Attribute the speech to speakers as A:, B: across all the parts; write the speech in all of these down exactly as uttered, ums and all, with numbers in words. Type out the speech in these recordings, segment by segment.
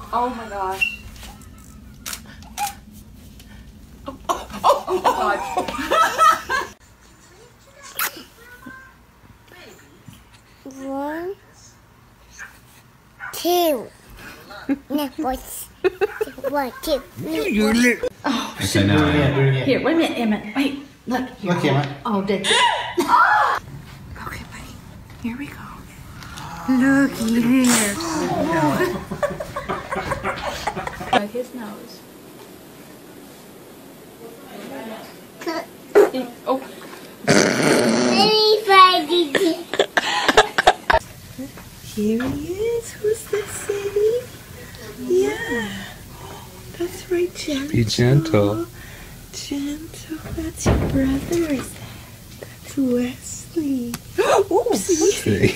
A: Oh my gosh. Oh, oh, oh, oh, oh God.
B: One, two. No, what's one, two.
A: Oh,
C: Okay, now.
A: here, wait a minute, Emmett. Wait, look. Here.
C: Look, Emmett.
A: Oh, did you? Okay, buddy. Here we go. Looky there. Like his nose. Oh. Here he is. Who's this, baby? Yeah. That's right, gentle.
D: Be gentle.
A: Gentle. That's your brother, is that? That's Wesley. Oopsie.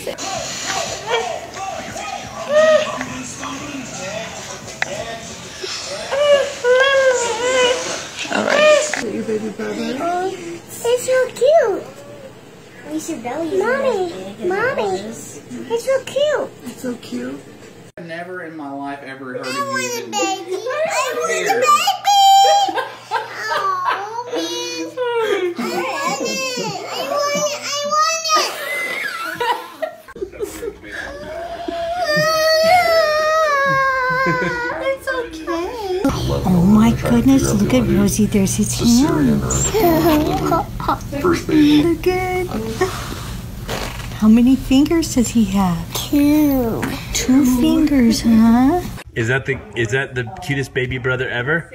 A: Alright. Your baby brother.
B: Oh, it's so cute. At least your belly is Mommy, Mommy, it's so cute.
A: It's so cute.
C: I've never in my life ever heard of
B: I
C: you
B: want a
C: even
B: baby. I want a
C: Here.
B: baby. Oh, man. I want it. I want it. I want it. It's okay.
E: Oh my goodness, look at Rosie, there's his hands.
D: First baby.
E: Look at. How many fingers does he have?
B: Two.
E: Two fingers, huh?
D: Is that the is that the cutest baby brother ever?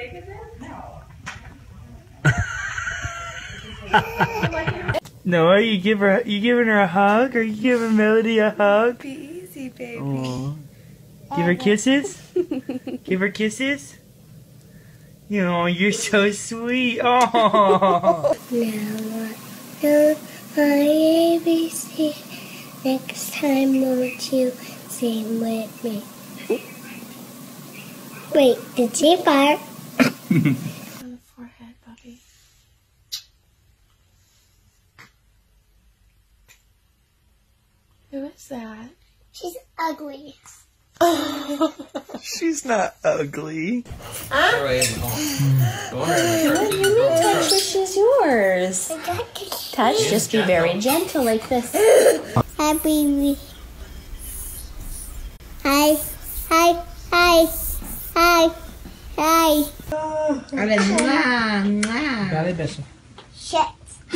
D: Noah, you give her you giving her a hug, or you giving Melody a hug?
A: Be easy, baby.
D: Aww. Give her kisses. Give her kisses. Oh, you're so sweet. Oh.
B: Now I A B C. Next time, won't you sing with me? Wait, did she fart?
A: On the forehead, Bubby. Who is that?
B: She's ugly.
D: She's not ugly.
A: She's yours.
B: I got to
A: Touch, just be very gentle like this.
B: Hi, baby. Hi, hi, hi, hi, hi.
F: Dale beso.
B: Shit.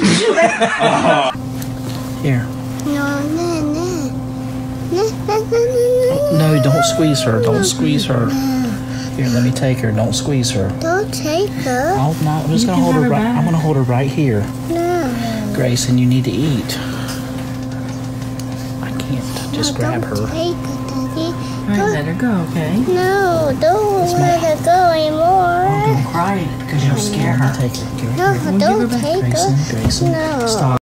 F: Here.
B: No, no, no. No, no, no, no,
F: No, don't squeeze her. Don't squeeze her. Here, let me take her. Don't squeeze her.
B: Don't take her.
F: Oh, no, I'm just gonna hold her right. I'm gonna hold her right here.
B: No.
F: Grayson, you need to eat. I can't. Just
B: No,
F: grab
B: don't
F: her.
B: Take her, Daddy.
A: Alright, let her go, okay?
B: No, don't let her go anymore.
F: Don't cry because you'll scare her. Take her. Here,
B: No,
F: here.
B: don't take
F: Grayson,
B: her.
F: Grayson,
B: No.
F: stop.